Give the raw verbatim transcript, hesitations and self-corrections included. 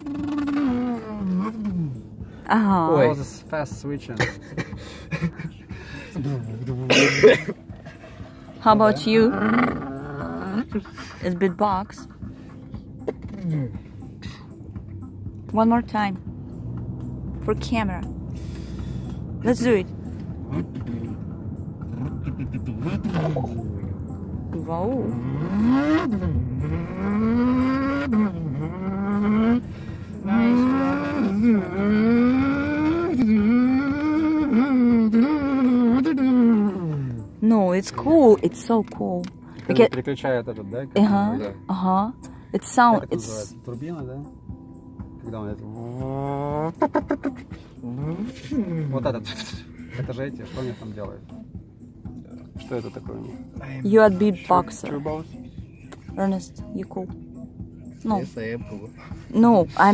Uh-huh. Oh, this is fast switching. How about you? It's beatbox. One more time. For camera. Let's do it. Wow. No, it's cool. It's so cool. Because... переключает этот, да? Ага, uh-huh. ага. Uh-huh. It sounds. It's... называется? Турбина, да? Когда он это... Вот этот. Это же эти, что они там делают? Что это такое? You are beatboxer. Ernest, you cool. No. Yes, I am cool. No, I'm